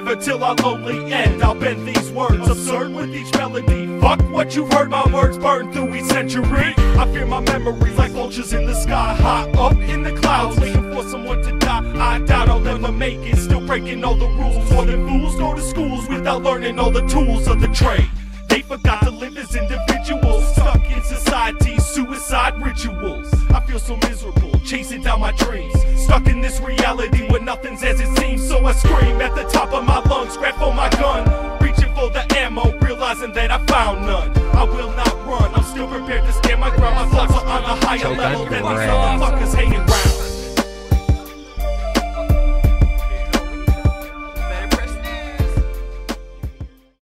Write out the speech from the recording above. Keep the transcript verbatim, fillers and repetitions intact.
live until our lonely end. I'll bend these words absurd with each melody. Fuck what you've heard, my words burn through each century. I fear my memories like vultures in the sky, high up in the clouds, waiting for someone to die. I doubt I'll ever make it, still breaking all the rules. More than fools go to schools without learning all the tools of the trade. They forgot to live as individuals, stuck in society's suicide rituals. I feel so miserable, chasing down my dreams, stuck in this reality where nothing's as it seems. So I scream at the top of my lungs, grab for my gun, reaching for the ammo, realizing that I found none. I will not run, I'm still prepared to stand my ground. My thoughts are on a higher level than these motherfuckers hanging